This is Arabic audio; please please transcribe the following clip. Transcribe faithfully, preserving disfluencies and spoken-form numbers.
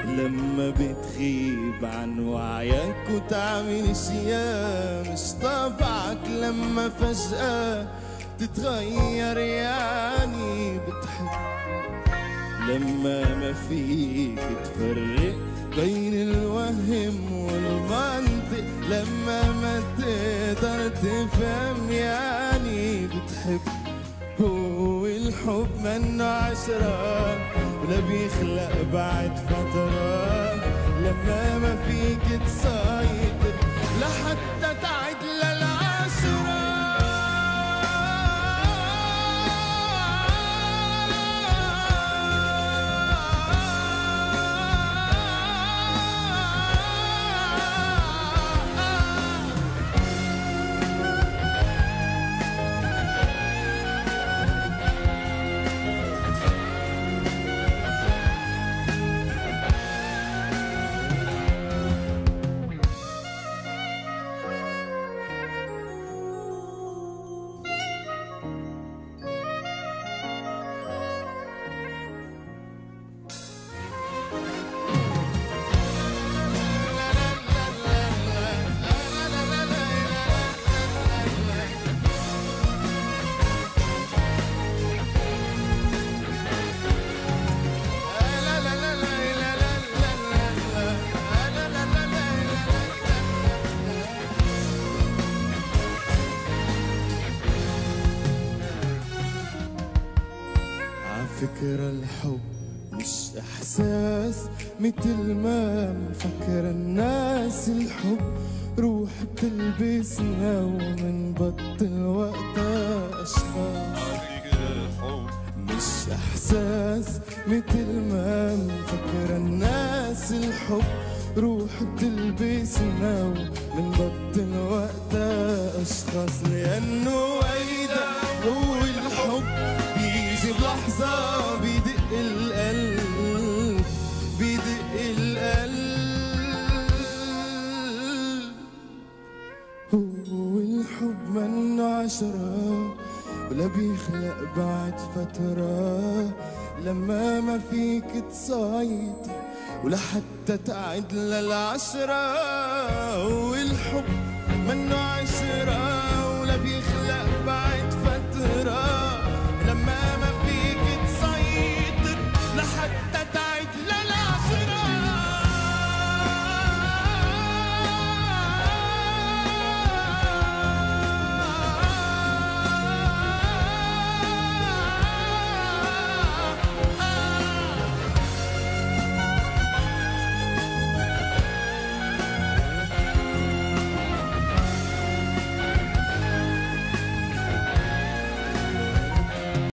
لما بتغيب عن وعيك وتعمل اشياء مش طبعك، لما فجأة تتغير يعني بتحب، لما ما فيك تفرق بين الوهم والمنطق، لما ما تقدر تفهم يعني بتحب. هو الحب منه عشرة ولا بيخلق بعد فترة، لما ما فيك تسيطر لحتى تعد للعشرة. فكرة الحب مش إحساس متل ما مفكر الناس، الحب روح بتلبسنا ومنبطل وقتها أشخاص. الحب مش إحساس متل ما مفكر الناس، الحب روح بتلبسنا ومنبطل وقتها أشخاص، لأنه هيدا هو الحب بيجي بلحظة بيدق القلب، بيدق القلب. هو الحب منه عشرة ولا بيخلق بعد فترة، لما ما فيك تسيطر ولحتى تعد للعشرة. هو الحب منه عشرة ولا بيخلق بعد